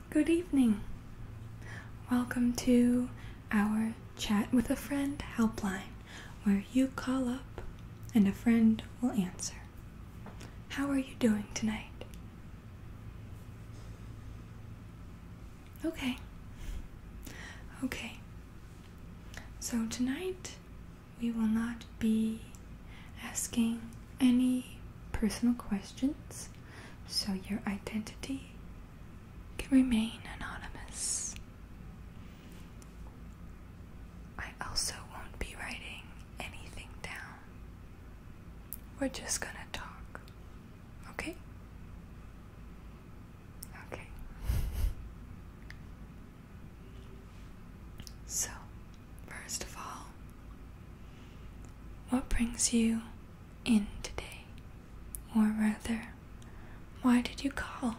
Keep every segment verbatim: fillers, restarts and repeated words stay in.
Good evening. Welcome to our Chat with a Friend Helpline, where you call up and a friend will answer. How are you doing tonight? Okay. Okay. So tonight we will not be asking any personal questions, so your identity can remain anonymous. I also won't be writing anything down. We're just gonna talk, okay? Okay. So, first of all, what brings you in today? Or rather, why did you call?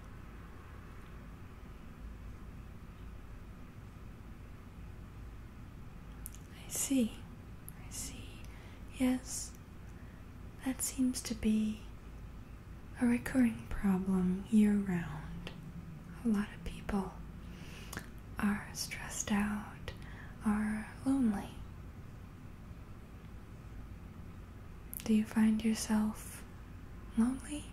I see, I see. Yes, that seems to be a recurring problem year-round. A lot of people are stressed out, are lonely. Do you find yourself lonely?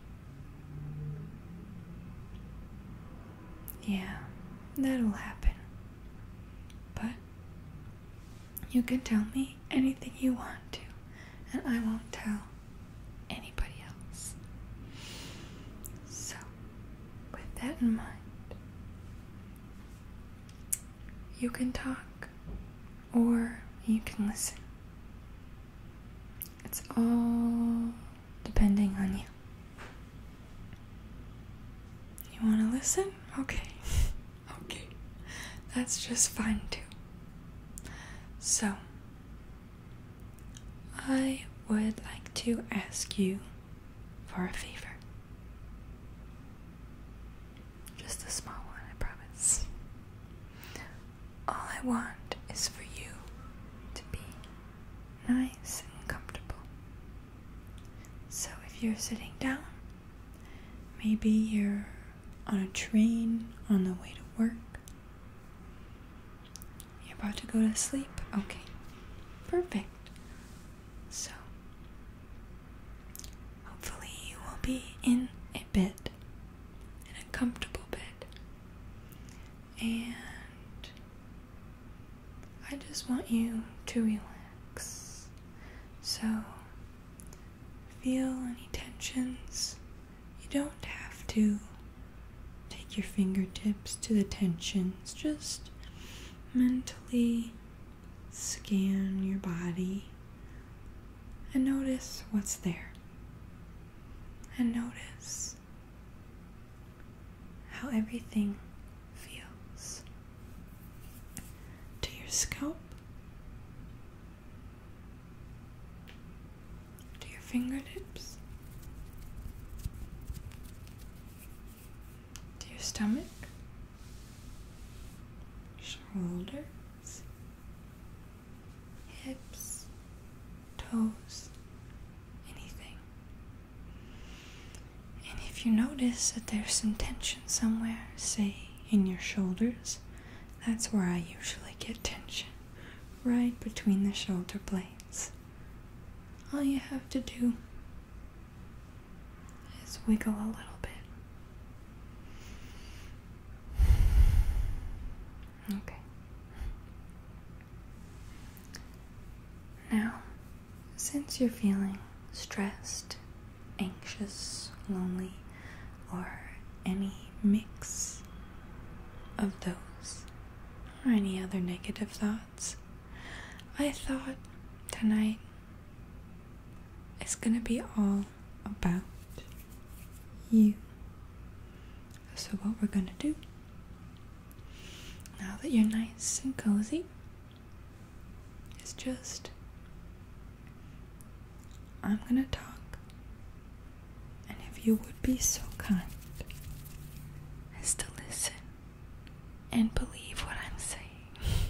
Yeah, that'll happen. But you can tell me anything you want to, and I won't tell anybody else. So, with that in mind, you can talk or you can listen. It's all depending on you. You want to listen? Okay. Okay. That's just fine too. So, I would like to ask you for a favor. Just a small one, I promise. All I want is for you to be nice and comfortable. So if you're sitting down, maybe you're on a train on the way to work, you're about to go to sleep, okay, perfect. So, hopefully you will be in a bed, in a comfortable bed, and I just want you to relax. So, feel any tensions. You don't have to take your fingertips to the tensions, just mentally scan your body and notice what's there. And notice how everything feels. To your scalp, to your fingertips, to your stomach, shoulders, hips, toes, anything. And if you notice that there's some tension somewhere, say in your shoulders, that's where I usually get tension, right between the shoulder blades. All you have to do is wiggle a little bit. Okay. Now, since you're feeling stressed, anxious, lonely, or any mix of those, or any other negative thoughts, I thought tonight is gonna be all about you. So what we're gonna do, now that you're nice and cozy, is just, I'm gonna talk, and if you would be so kind as to listen and believe what I'm saying.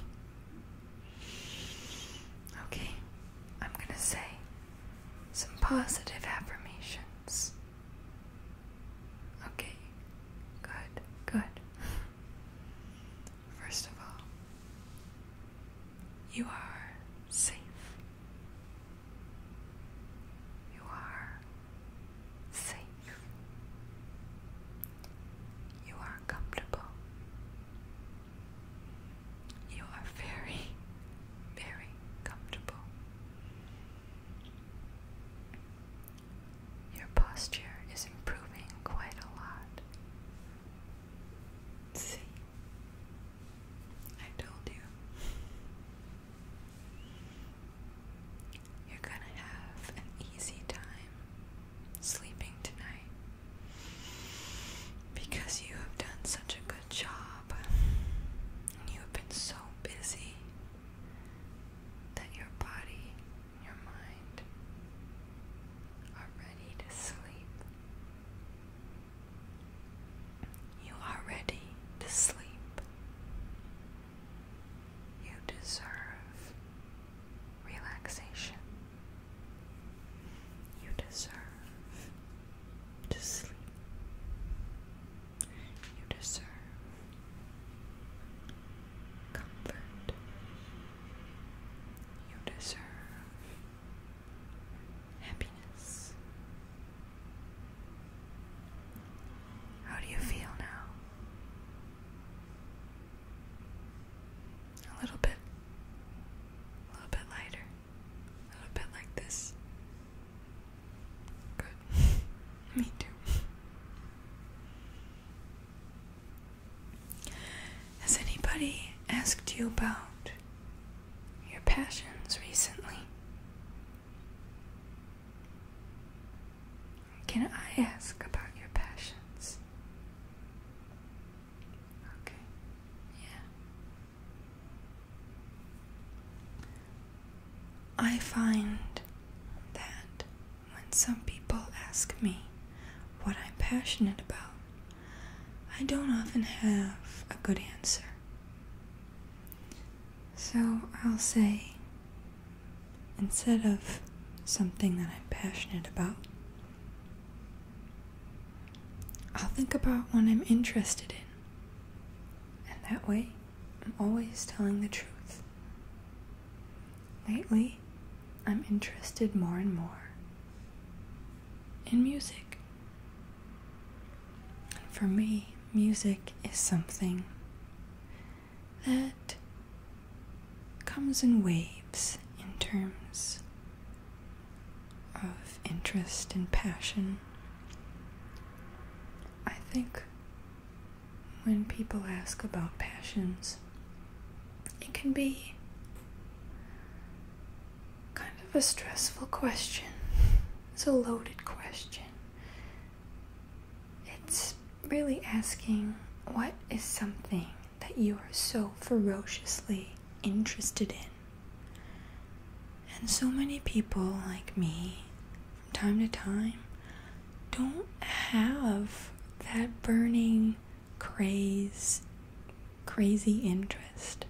Okay, I'm gonna say some positive affirmations. Okay, good, good. You are safe. You are safe. You are comfortable. You are very, very comfortable. Your posture is improving quite a lot. See, I told you. You're gonna have an easy time sleeping tonight because you have done such a good job. You have been so busy that your body and your mind are ready to sleep. You are ready to sleep. You deserve relaxation. You deserve to sleep. You deserve comfort. You deserve happiness. How do you feel now? A little bit, a little bit lighter, a little bit like this. Good. Me too. Has anybody asked you about your passions recently? Can I ask about your passions? Okay. Yeah. I find that when some people ask me what I'm passionate about, I don't often have a good answer. So I'll say, instead of something that I'm passionate about, I'll think about what I'm interested in. And that way, I'm always telling the truth. Lately, I'm interested more and more in music. And for me, music is something that comes in waves in terms of interest and passion. I think when people ask about passions, it can be kind of a stressful question. It's a loaded question. It's really asking, what is something that you are so ferociously interested in? And so many people like me, from time to time, don't have that burning craze, crazy interest.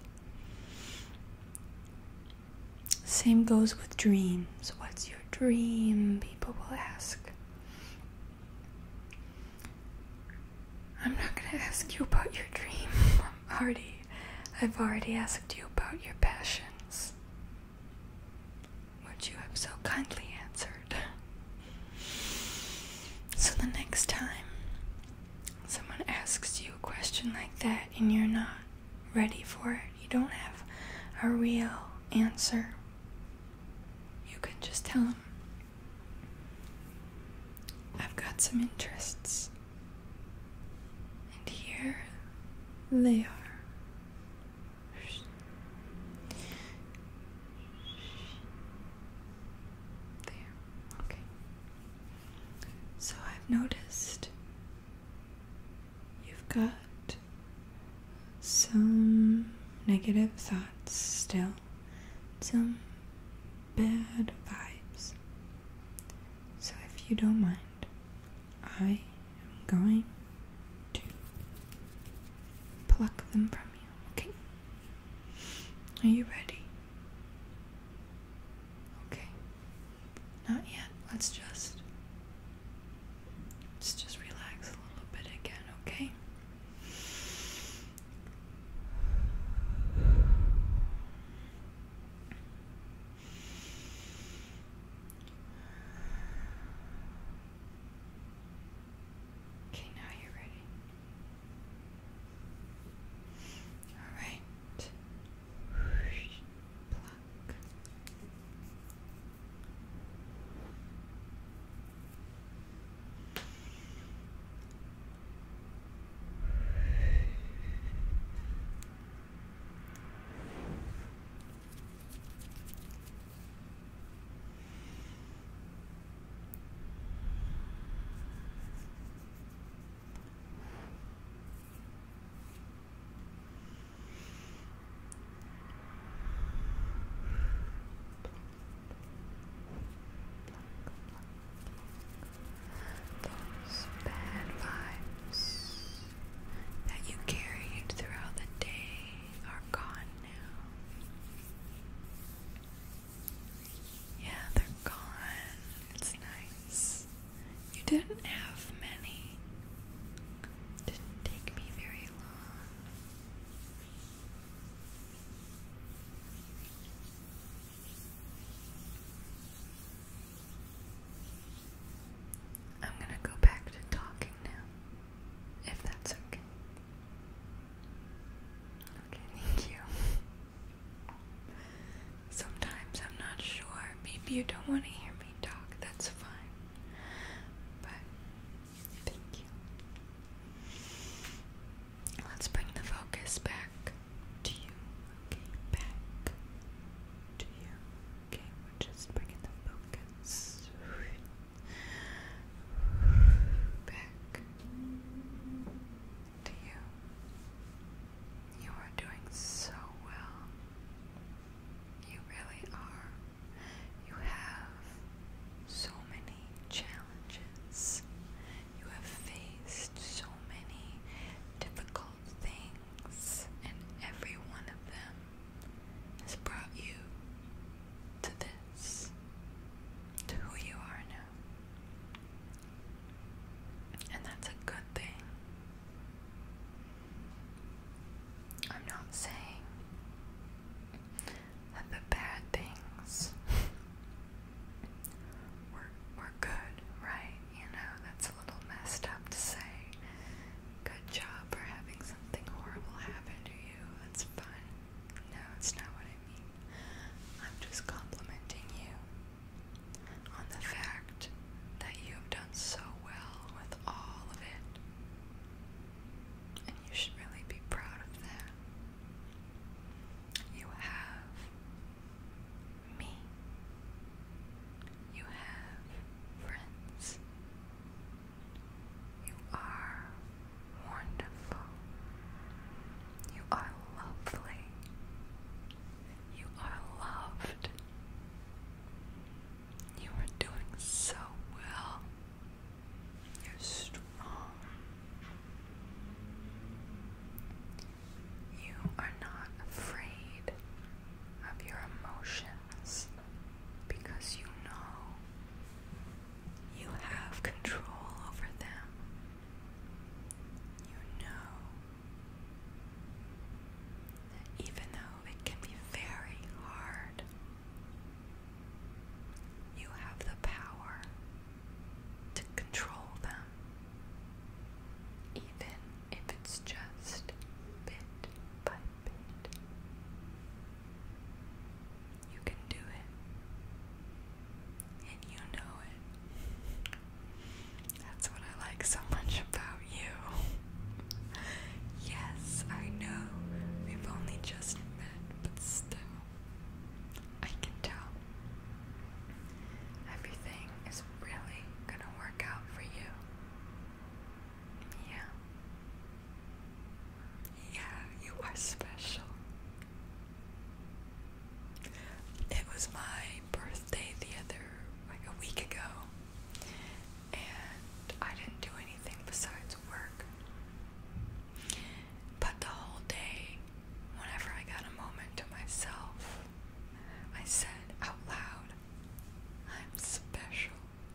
Same goes with dreams. What's your dream? People will ask. I'm not gonna ask you about your dream. I'm already, I've already asked you about your passions, which you have so kindly answered. So the next time someone asks you a question like that and you're not ready for it, you don't have a real answer, you can just tell them, I've got some interests, and here they are. There. Okay. So I've noticed you've got some negative thoughts still, some bad vibes. So if you don't mind, I am going to pluck them from you, okay? Are you ready? Okay. Not yet. Let's just let's just relax a little bit again, okay? maybe you don't want to hear me talk, that's fine. But thank you. Let's bring the focus back to you. Okay, back to you. Okay, we're just bringing the focus back to you. You are doing so well. You really are. You have so many challenges. You have faced so many difficult things, and every one of them has brought you to this, to who you are now. And that's a good thing. I'm not saying that the bad things were, were good, right? You know, that's a little messed up to say. Good job for having something horrible happen to you. That's fun. No, it's not what I mean. I'm just complimenting you on the fact that you have done so well with all of it. And you should really be proud of that. You have me. You have friends. You are wonderful. You are lovely. You are loved. You are doing so well. You're strong. You are not afraid of your emotions because you know you have control over them. You know that even though it can be very hard, you have the power to control them, even if it's just bit by bit. You can do it, and you know it. That's what I like so much about you. Yes, I know we've only just met, but still, I can tell everything is really gonna work out for you. Yeah. Yeah, you are special. It was my birthday the other, like a week ago, and I didn't do anything besides work. But the whole day, whenever I got a moment to myself, I said out loud, I'm special.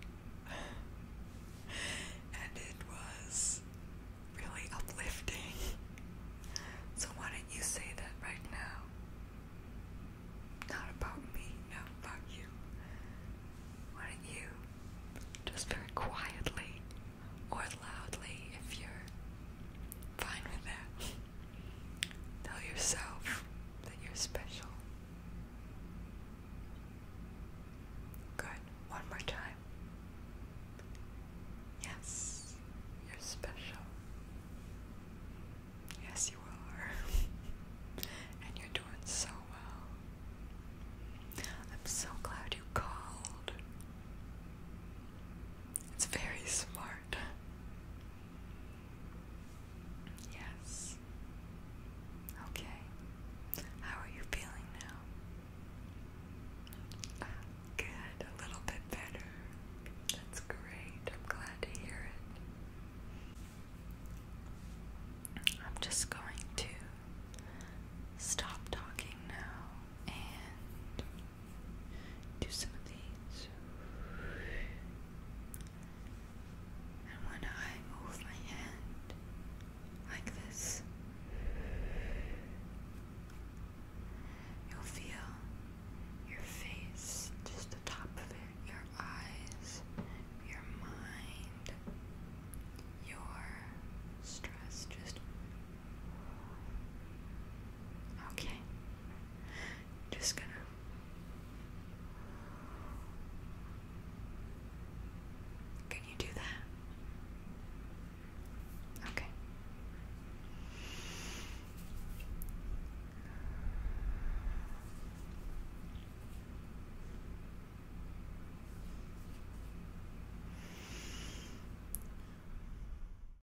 And it was really uplifting. So why don't you say that right now? Not about me, not about you. Why don't you, just very quietly or loudly, if you're fine with that, tell yourself